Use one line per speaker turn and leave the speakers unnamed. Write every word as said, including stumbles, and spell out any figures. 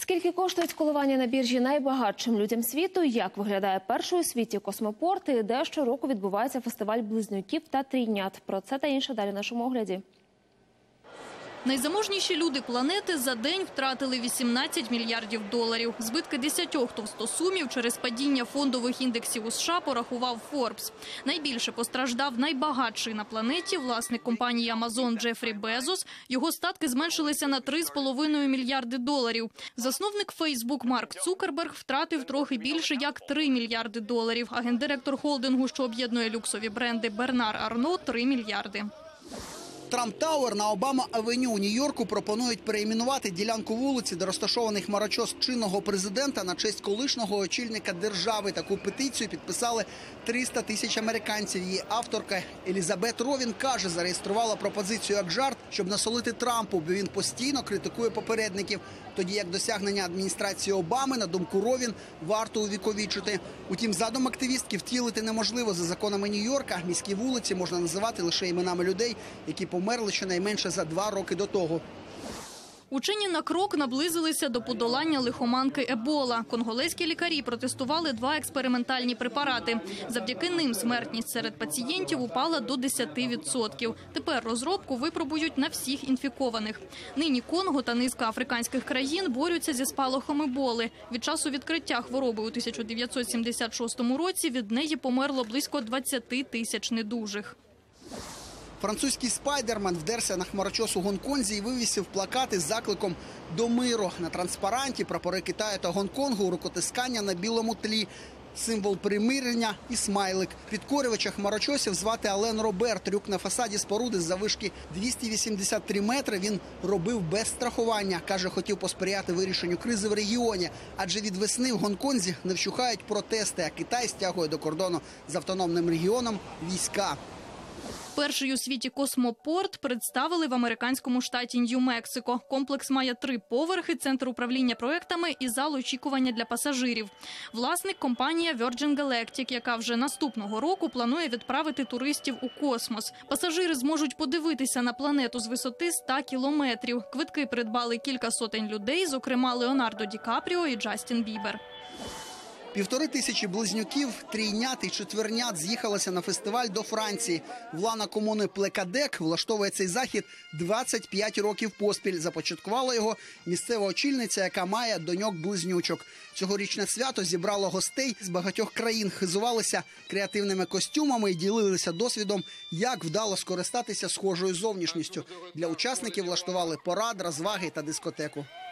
Скільки коштують коливання на біржі найбагатшим людям світу, як виглядає перший у світі космопорт і де щороку відбувається фестиваль близнюків та трійнят. Про це та інше далі в нашому огляді.
Найзаможніші люди планети за день втратили вісімнадцять мільярдів доларів. Збитки десятьох товстосумів через падіння фондових індексів у США порахував Forbes. Найбільше постраждав найбагатший на планеті власник компанії Amazon Джефрі Безос. Його статки зменшилися на три з половиною мільярди доларів. Засновник Facebook Марк Цукерберг втратив трохи більше як три мільярди доларів. А гендиректор холдингу, що об'єднує люксові бренди Бернар Арно – три мільярди.
Трамп Тауер на Обама-авеню у Нью-Йорку пропонують перейменувати ділянку вулиці, де розташований хмарочос чинного президента, на честь колишнього очільника держави. Таку петицію підписали триста тисяч американців. Її авторка Елізабет Ровін каже, зареєструвала пропозицію як жарт, щоб насолити Трампу, бо він постійно критикує попередників. Тоді як досягнення адміністрації Обами, на думку Ровін, варто увіковічити. Утім, задум активістки втілити неможливо. За законами Нью-Йорка міські вулиці можна називати лише іменами людей, які померли щонайменше за два роки до того.
Учені на крок наблизилися до подолання лихоманки Ебола. Конголезькі лікарі протестували два експериментальні препарати. Завдяки ним смертність серед пацієнтів упала до десяти відсотків. Тепер розробку випробують на всіх інфікованих. Нині Конго та низка африканських країн борються зі спалахом Еболи. Від часу відкриття хвороби у тисяча дев'ятсот сімдесят шостому році від неї померло близько двадцяти тисяч недужих.
Французький спайдермен вдерся на хмарочос у Гонконзі і вивісив плакати з закликом до миру. На транспаранті прапори Китаю та Гонконгу, рукотискання на білому тлі, символ примирення і смайлик. Підкорювача хмарочосів звати Ален Робер. Трюк на фасаді споруди з заввишки двісті вісімдесят три метри він робив без страхування. Каже, хотів посприяти вирішенню кризи в регіоні. Адже від весни в Гонконзі не вщухають протести, а Китай стягує до кордону з автономним регіоном війська.
Перший у світі космопорт представили в американському штаті Нью-Мексико. Комплекс має три поверхи, центр управління проектами і зал очікування для пасажирів. Власник – компанія Virgin Galactic, яка вже наступного року планує відправити туристів у космос. Пасажири зможуть подивитися на планету з висоти ста кілометрів. Квитки придбали кілька сотень людей, зокрема Леонардо Ді Капріо і Джастін Бібер.
Півтори тисячі близнюків, трійнят і четвернят з'їхалося на фестиваль до Франції. Влада комуни Плекадек влаштовує цей захід двадцять п'ять років поспіль. Започаткувала його місцева очільниця, яка має доньок-близнючок. Цьогорічне свято зібрало гостей з багатьох країн, хизувалися креативними костюмами і ділилися досвідом, як вдало скористатися схожою зовнішністю. Для учасників влаштували парад, розваги та дискотеку.